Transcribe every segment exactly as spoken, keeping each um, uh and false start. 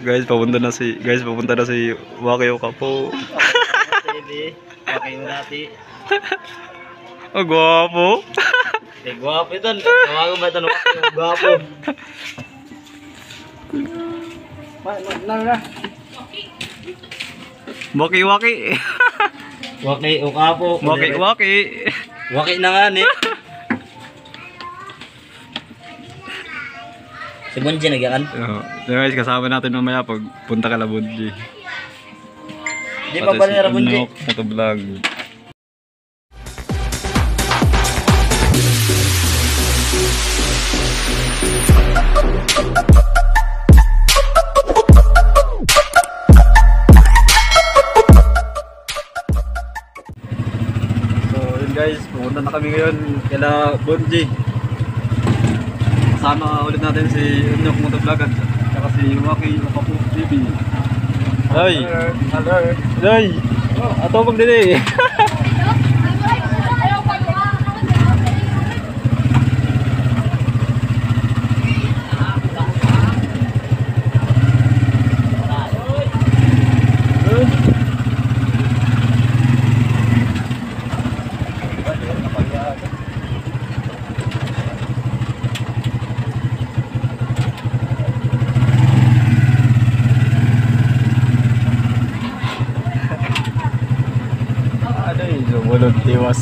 Guys, papunta na si guys, papunta na si Wakio Kapo. Baby, okay mo dati. Ang gwapo. Eh, gwapo ito. Tawagan ba ito ng Wakio? Gwapo. Na na. Waki waki. Waki o kapo. Waki waki. Waki na nga ni. Si Bunji nagyakan. Oh, guys, kasama natin mamaya pag punta ka la Bunji. Di pa pala na Bunji. Moto vlog. So, yun guys, pupunta na kami ngayon kala Bunji. Kasama ulit natin si Unyok Motovlog at saka si Waki Okapo T V. Ay! Alert! Ay! Ato pag dili! Walang tiwas.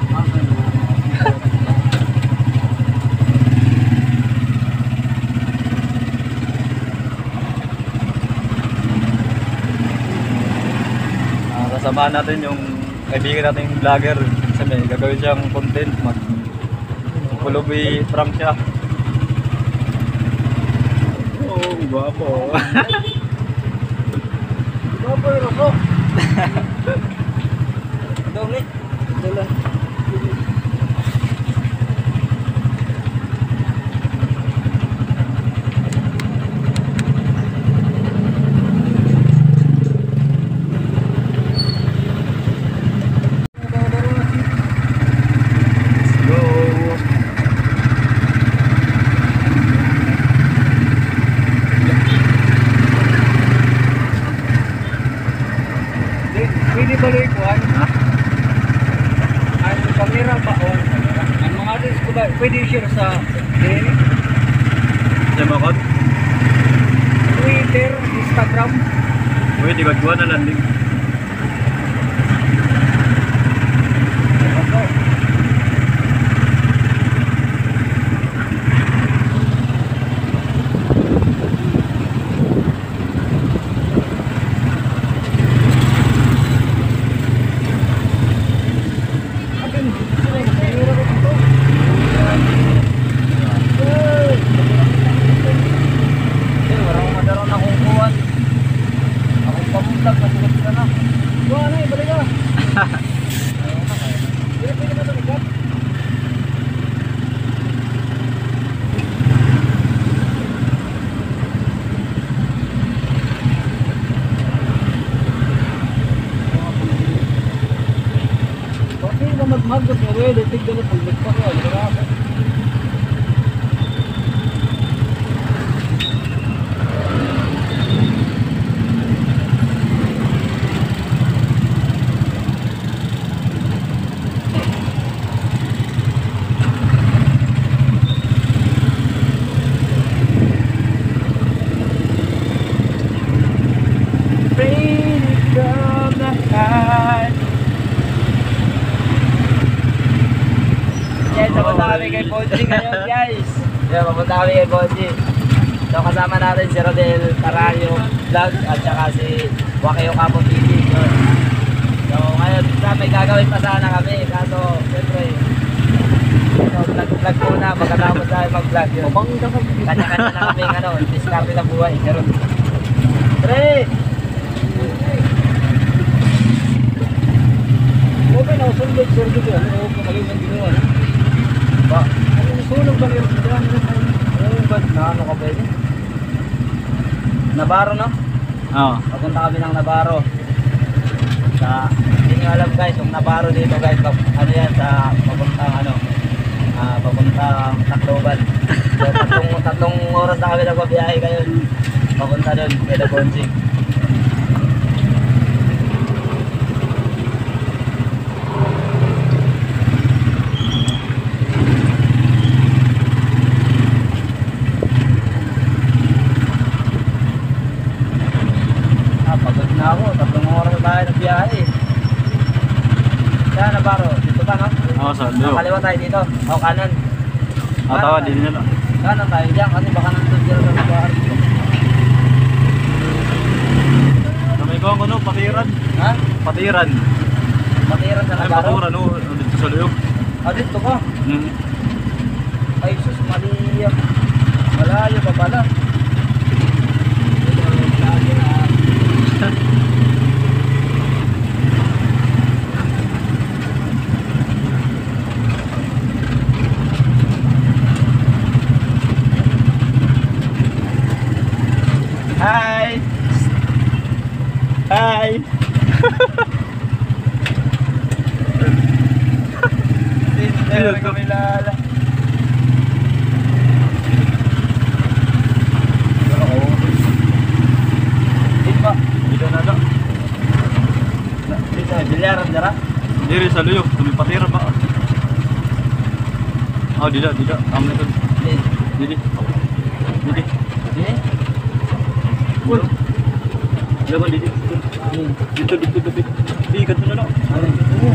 uh, kasama natin yung kaibigan natin yung vlogger. Sabi, gagawin siyang content. Mag pulubi prank siya. Oh, guwapo. Guwapo yun ako. Doble. Doble. Pwede balik ko ha? Kamera ba o kamera? Ang mga address ko ba pwede share sa din? Sa makot? Twitter, Instagram. Pwede gagawa na landing. Magmagot nga rin, litig na rin, paglig pa ko, grabe. Yes, papunta kami kay Bunji ngayon guys. Yeah, papunta kami kay Bunji. So kasama natin si Rodel Carayo Vlog at saka si Wakio Kapo T V. So, so ngayon may gagawin pa sana kami. Kaso siyempre so, vlog-vlog muna pagkatapos tayo mag-vlog yun. Kanya-kanya na kami ano, diskarte na buhay. Pero Pre! Okay na, sundot sir dito. Ano ko magaling ng ginawa? Ba, ano sunog ba meron dyan? Ano ba? Na ano ka ba yun? Navarro, no? Oo. Papunta kami ng Navarro. Sa, hindi nyo alam guys, yung Navarro dito guys, ano yan, sa papuntang ano, uh, papuntang Tacloban. So, tatlong, tatlong oras na kami nagbabiyahe kayo. papunta doon, kay The Bonjing. Ah, pagod na ako. Tatlong oras na tayo ng biyahe. Yan, Navarro. Dito ba, no? Oo, sa Leo. Kaliwa tayo dito. O, kanan. Ah, tawa, di nila. Kanan tayo dyan kasi baka nandun dyan sa Navarro. Kamay ko ang ano, patiran. Ha? Patiran. Patiran sa Ay, Navarro? patiran, no. Dito sa Leo. Ah, dito ka? Hmm. Ay, sus, mali. Malayo pa pala. Hi! Hi! Hindi na kami lala. Dito ba? Dito na lang. Dito na, bilyaran dara? Diri sa Leo. Kami patiran ba? Oh, dida, dida. Tama na ito. Dito. Didi. Didi. Dito? Uy! Laban, didi. Dito, dito, dito. Di, ganito na lang. Ano? Oo.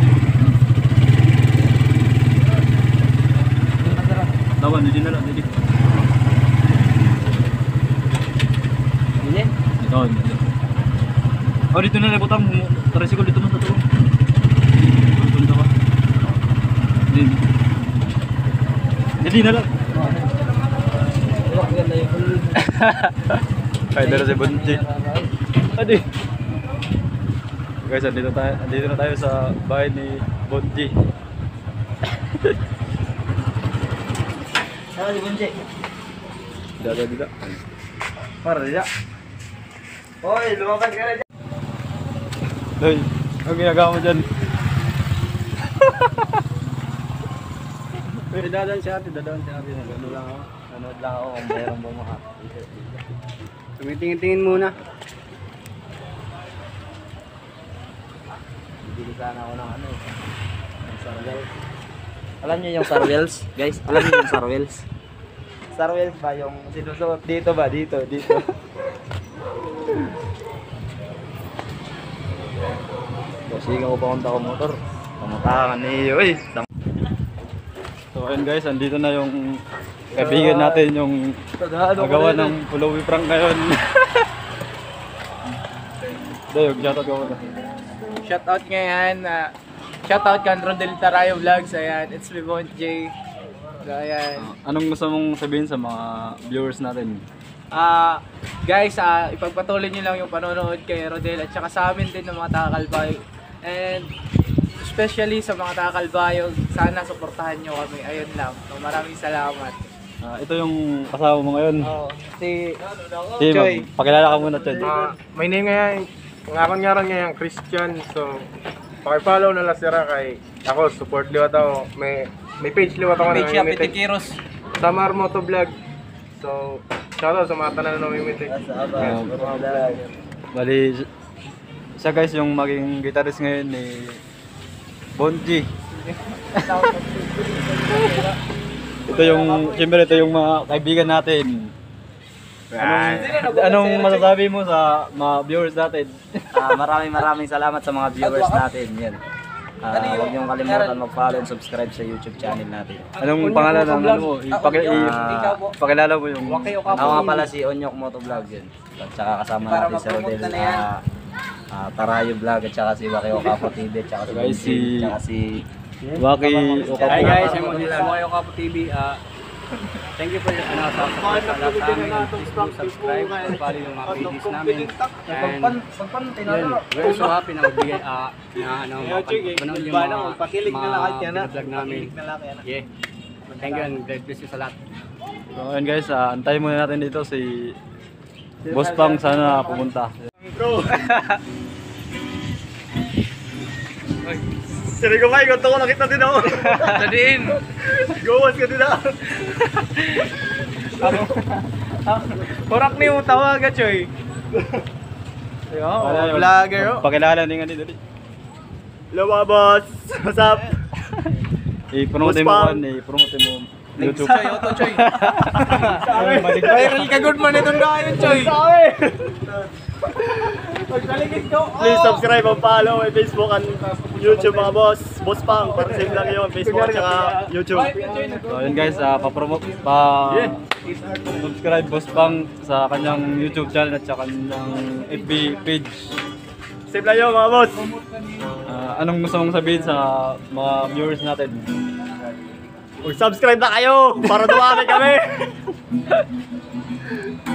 Laban, didi na lang, didi. Dito? Dito, dito. Oh, dito na lang, butang. Tricycle dito na sa tuwa. Punta ka. Didi. Didi na lang. Wala ko ganda yung ulo. Kaya dala si Bonji. Adi. Guys, andito tayo, andito na tayo sa bahay ni Bonji. Ano si Bunji? Dada, dada. Para dito. Hoy, lumabas ka na dyan. Hoy, ang ginagawa mo dyan? Pero dadaan siya ate, dadaan siya ate. Ano lang ako? Nanood lang ako kung mayroon ba makakita. Tumitingin-tingin muna. Bibili sana ako ng ano eh. Ng sarwels. Alam niyo yung sarwels? Guys, alam niyo yung sarwels? Sarwels ba yung sinusuot dito ba? Dito, dito. Kasi ko papunta ko motor. Pamutakan niyo eh. So ayun guys, andito na yung kaibigan natin yung nagawa ng Pulowi prank ngayon. Dayog, shoutout ka muna. Shoutout ngayon. Uh, shoutout kan Rodel Tarayo Vlogs. Ayan, it's me Bon J. So, ayan. Anong gusto mong sabihin sa mga viewers natin? Ah, guys, ah ipagpatuloy niyo lang yung panonood kay Rodel at saka sa amin din ng mga taga-Calbayo. And especially sa mga taga-Calbayo, sana suportahan niyo kami. Ayun lang. So, maraming salamat. Ah, ito yung kasama mo ngayon. Oh, si Si Choy. Mag, pakilala ka muna, Choy. Ah, my name ngayon, ngayon ngayon ngayon Christian. So, paki-follow na lang sila kay ako, support liwat ako. May may page liwat ako Page siya, na Piti Kiros. Samar Moto Vlog. So, shoutout sa mga tanan na namimitik. Bali, siya guys yung maging guitarist ngayon ni Bonji. Ito yung, siyempre ito yung mga kaibigan natin. Anong, anong masasabi mo sa mga viewers natin? Ah, maraming maraming salamat sa mga viewers natin. Yan. Ah, huwag niyong kalimutan mag-follow and subscribe sa YouTube channel natin. Anong pangalan ng ano mo? Ipaki, Ah, ipakilala mo yung... Ako nga pala si Onyok Motovlog yun. At saka kasama natin si Rodel uh, uh, Tarayo Vlog at saka si Wakio Capo T V at saka si Guys, Bonji, si- at saka si Waki Hi guys, I'm Model Moyo Kapo T V. Ah, thank you for ano, sa support sa lahat sa amin. Please do subscribe, follow yung mga pages namin. And yun, we're so happy na magbigay ah, na ano, mapanood yung mga mga vlog namin. Yeah. Thank you and God bless you sa lahat. So ayun guys, uh, antayin muna natin dito si Boss Pang sana pumunta. Siri ko ba? Ikaw ko nakita din ako. Tadiin! Gawas ka din ako. Korak ni mo tawaga, Choy. Yo, vlogger oh. Pakilala ni nga dito. Hello mga boss! What's up? I-promote mo Boss kan, i-promote mo YouTube. Choy, auto Choy. Viral ka good man itong kain, Choy. Please subscribe and follow my Facebook and YouTube mga boss. Boss Pang, para same lang yun. Facebook at saka YouTube. So yun guys, uh, pa-promote, pa subscribe Boss Pang sa kanyang YouTube channel at sa kanyang F B page. Same lang yun mga boss. Uh, anong gusto mong sabihin sa mga viewers natin? Mag-subscribe na kayo para dumami kami.